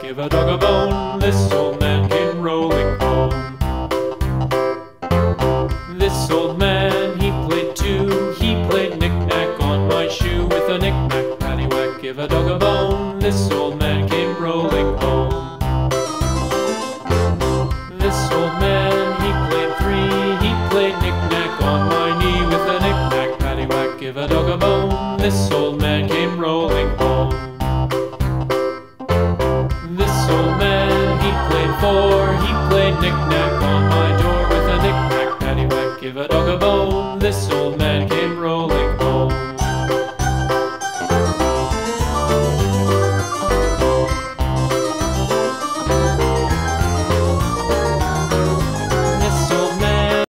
give a dog a bone. This old man came rolling home. This old man, he played too. He played knick-knack on my shoe. With a knick-knack, paddywhack, give a dog a bone. This old man came rolling home. This old man, he played three. He played knick-knack on my knee. With a knick-knack, paddywhack, give a dog a bone. This old man came rolling home. This old man, he played four. He played knick-knack on my door. With a knick-knack, paddywhack, give a dog a bone. This